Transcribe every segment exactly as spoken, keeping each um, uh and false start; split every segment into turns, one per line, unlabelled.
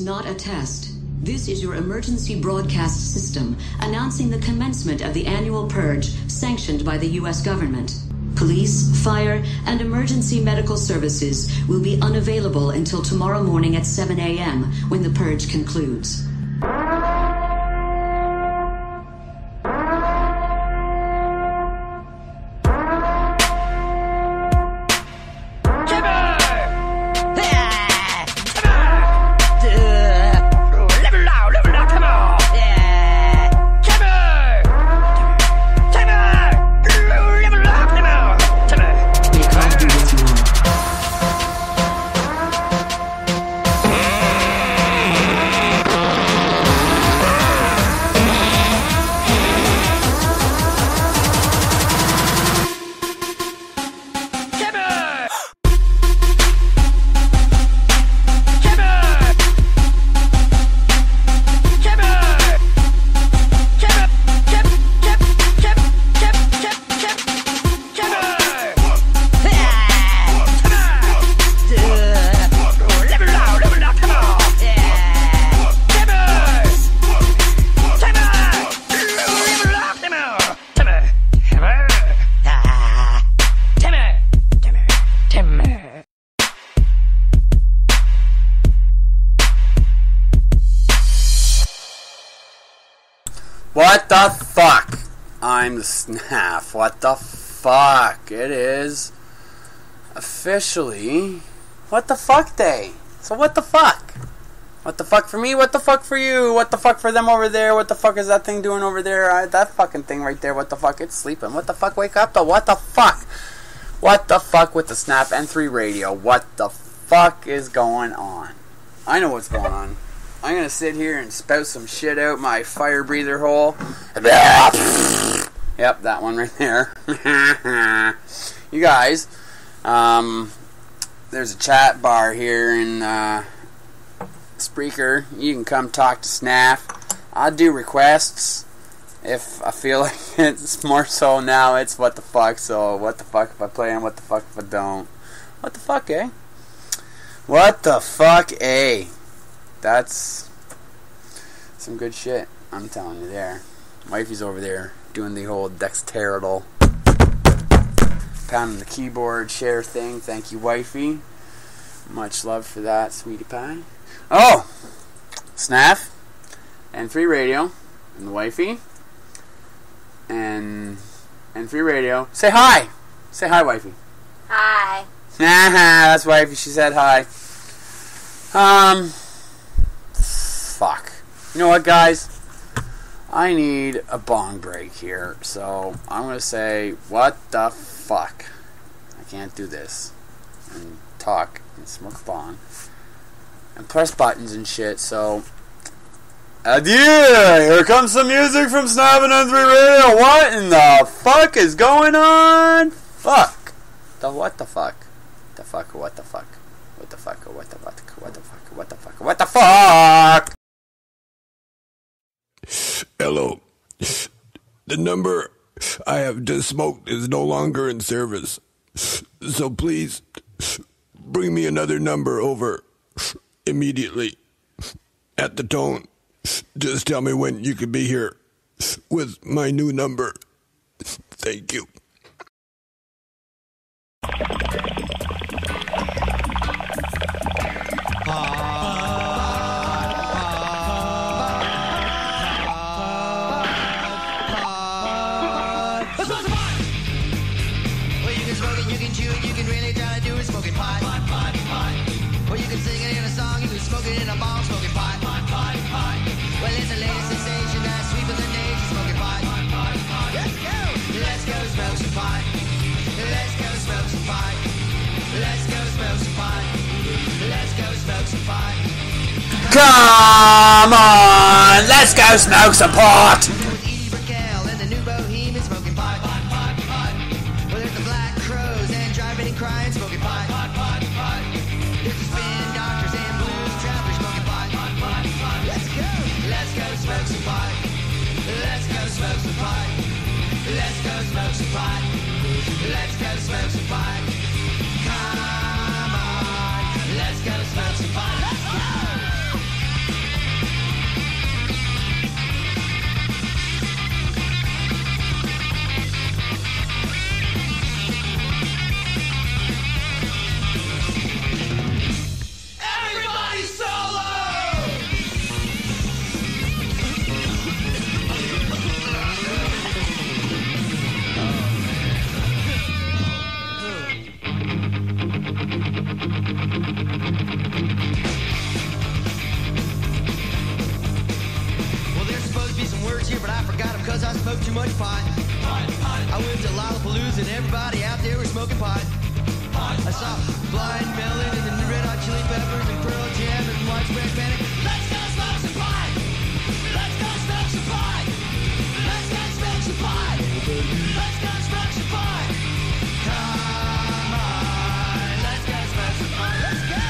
not a test. This is your emergency broadcast system announcing the commencement of the annual purge sanctioned by the U S government. Police, fire, and emergency medical services will be unavailable until tomorrow morning at seven a.m. when the purge concludes.
What the fuck? I'm the Snaff. What the fuck? It is officially what the fuck day. So what the fuck? What the fuck for me? What the fuck for you? What the fuck for them over there? What the fuck is that thing doing over there? Uh, that fucking thing right there. What the fuck? It's sleeping. What the fuck? Wake up though. What the fuck? What the fuck with the Snap N three radio? What the fuck is going on? I know what's going on. I'm gonna sit here and spout some shit out my fire breather hole. Yep, that one right there. You guys, um, there's a chat bar here in uh, Spreaker. You can come talk to Snaff. I'll do requests if I feel like it's more so now. It's what the fuck. So what the fuck if I play and what the fuck if I don't? What the fuck, eh? What the fuck, eh? That's some good shit, I'm telling you there. Wifey's over there doing the whole dexterity, pounding the keyboard, share thing. Thank you, wifey. Much love for that, sweetie pie. Oh! Snaff, N three radio, and the wifey, and N three radio. Say hi! Say hi, wifey.
Hi.
That's wifey, she said hi. Um... Fuck. You know what, guys? I need a bong break here, so I'm gonna say, what the fuck? I can't do this and talk and smoke a bong and press buttons and shit, so adieu! Here comes some music from Snap N three Radio. What in the fuck is going on? Fuck. The what the fuck? The fuck, what the fuck? What the fuck, what the fuck, what the fuck, what the fuck, what the fuck?
Hello. The number I have just smoked is no longer in service. So please bring me another number over immediately. At the tone, just tell me when you could be here with my new number. Thank you.
Come on, let's go smoke some pot.
a muddy pot. I went to Lollapalooza and everybody out there was smoking pot. I saw Blind Melon and the Red Hot Chili Peppers and Pearl Jam and Widespread Panic. Let's go smoke some pot! Let's go smoke some pot! Let's go smoke some pot! Let's go smoke some pot! Come on, let's go smoke some pot! Let's go!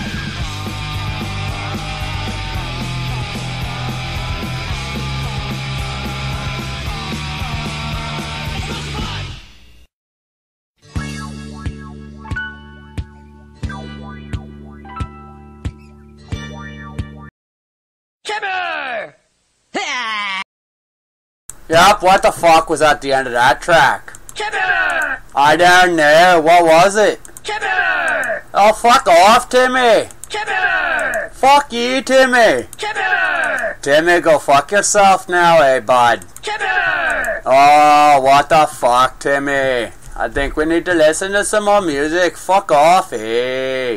Yep, what the fuck was at the end of that track?
Chipper!
I don't know, what was it?
Chipper!
Oh, fuck off, Timmy!
Chipper!
Fuck you, Timmy!
Chipper!
Timmy, go fuck yourself now, eh, bud?
Chipper!
Oh, what the fuck, Timmy? I think we need to listen to some more music. Fuck off, eh?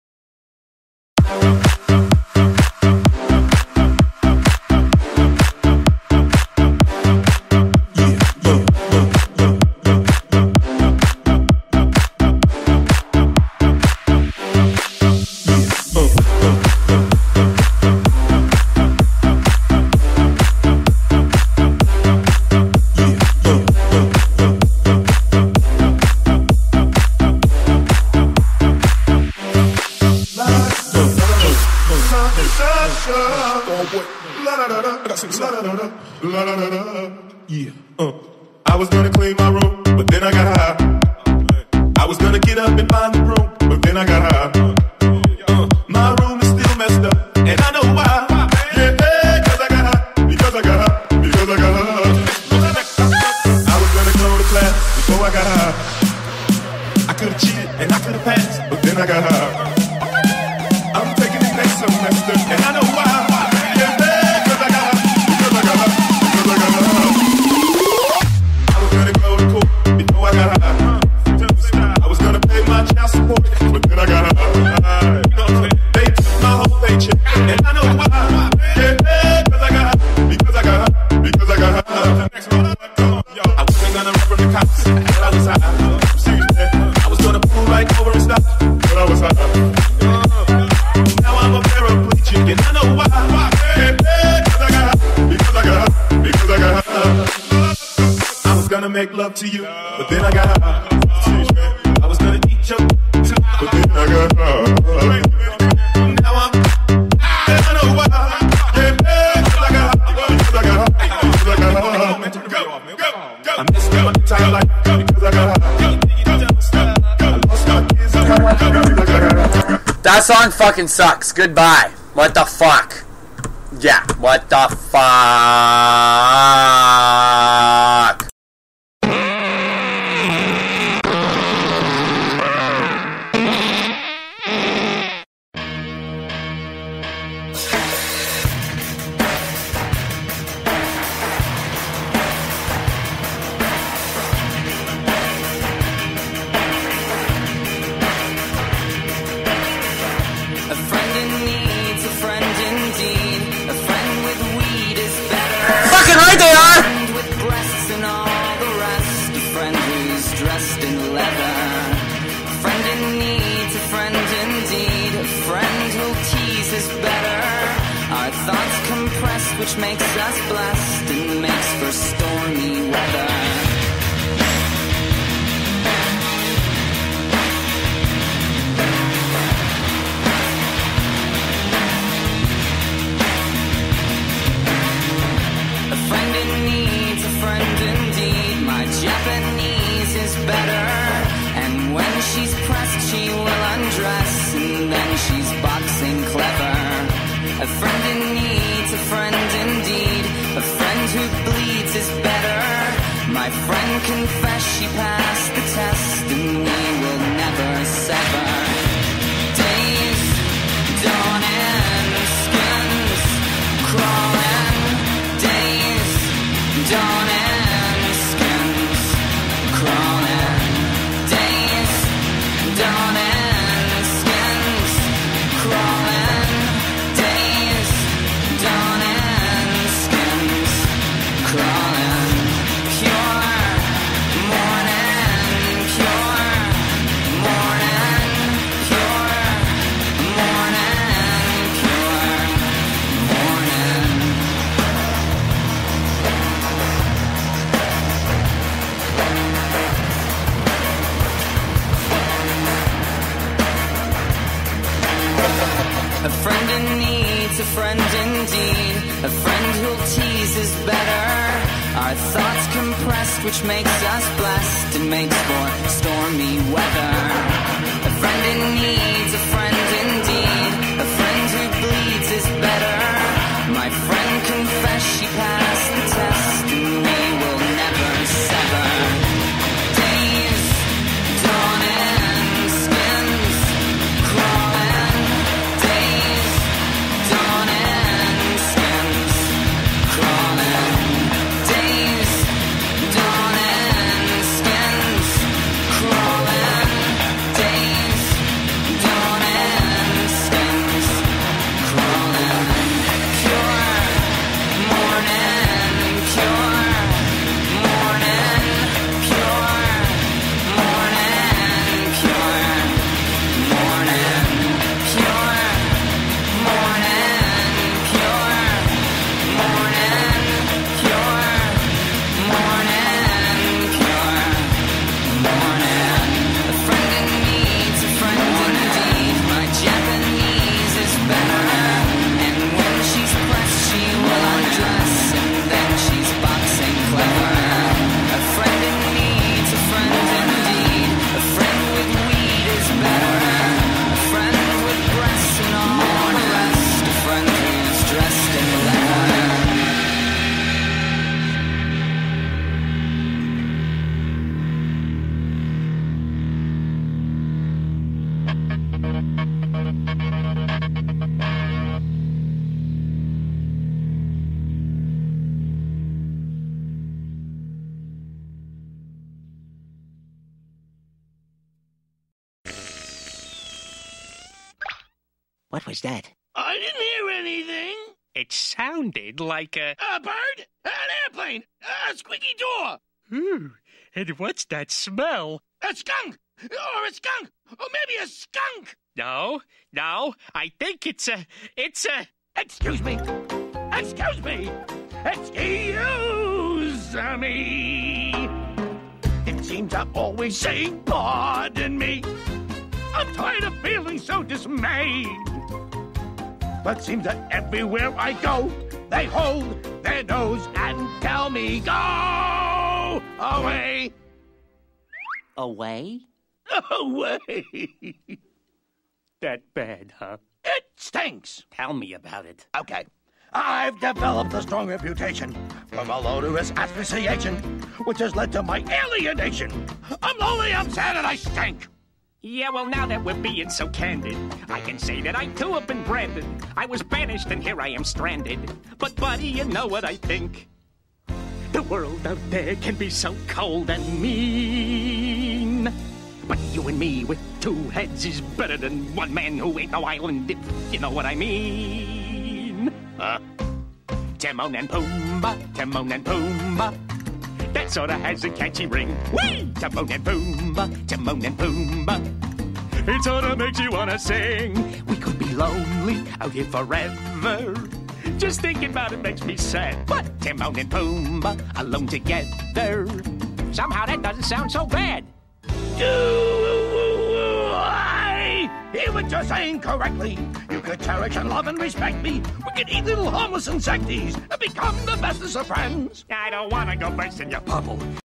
Yeah. Uh. I was gonna clean my room, but then I got high. I was gonna get up and find the broom, but then I got high. Uh. My room is still messed up, and I know why. Yeah, cause I got high, because I got high, because I got high. I was gonna go to class before I got high. I could've cheated and I could've passed, but then I got high. I'm taking the next semester, and I know why. I was gonna pay my child support, but then I got high. They took my whole paycheck, and I know why. Yeah, cause I got high, because I got high, because I got high. I wasn't gonna run from the cops, but I was high. I was gonna pull right over and stop, but I was high. Now I'm a paraplegic, and I know why. Yeah, cause I got high, because I got high, because I got high. I was gonna make love to you, but then I got high. I was gonna eat your too, but then I got high. Now I'm, I know why. Yeah, cause I got high, because I got high, because I got high. I messed up my entire life because I got high. I lost my kids because I got high.
That song fucking sucks. Goodbye. What the fuck? Yeah, what the fuck? Right they are!
With breasts and all the rest, a friend who's dressed in leather. A friend in need, a friend indeed, a friend who'll tease us better. Our thoughts compressed, which makes us blessed and makes for stormy weather. Japanese is better, and when she's pressed she will undress, and then she's boxing clever. A friend in need, a friend indeed, a friend who bleeds is better. My friend confessed she passed the test, and we will never sever. Days dawning, skins crawling, days dawning. Pure thoughts compressed, which makes us blessed and makes for stormy weather. A friend in need's a friend indeed. A friend who bleeds is better. My friend confessed she passed the test, and we will never sever. Days dawning, skins crawling. Days dawning, skins crawling. Days dawning, skins crawling. Days dawning, skins crawling. Pure morning, pure morning, pure morning, pure morning, pure morning, pure morning, pure morning, pure morning. A friend in need's a friend indeed. My Japanese is better, and when she's pressed, she will undress, and then she's boxing clever. A friend in need's a friend indeed. A friend with weed is better. A friend with breasts and all the rest. A friend who's dressed in leather.
What was that?
I didn't hear anything.
It sounded like a...
A bird? An airplane? A squeaky door?
Ooh, and what's that smell?
A skunk? Or a skunk? Or maybe a skunk?
No, no, I think it's a... It's a...
Excuse me. Excuse me. Excuse me. It seems I'm always saying pardon me. I'm tired of feeling so dismayed. But seems that everywhere I go, they hold their nose and tell me, go away.
Away?
Away.
That bad, huh?
It stinks.
Tell me about it.
Okay. I've developed a strong reputation for malodorous asphyxiation, which has led to my alienation. I'm lonely, I'm sad, and I stink.
Yeah, well, now that we're being so candid, I can say that I too have been branded. I was banished and here I am stranded. But buddy, you know what I think? The world out there can be so cold and mean. But you and me with two heads is better than one man who ain't no island, if you know what I mean. Huh? Timon and Pumbaa, Timon and Pumbaa. That sorta has a catchy ring. Whee! Timon and Pumbaa, Timon and Pumbaa. It sorta makes you wanna sing. We could be lonely out here forever. Just thinking about it makes me sad. But Timon and Pumbaa alone together, somehow that doesn't sound so bad.
Do I hear what you're saying correctly? You could cherish and love and respect me. We could eat little harmless insecties and become the bestest of friends.
I don't wanna go burst in your bubble.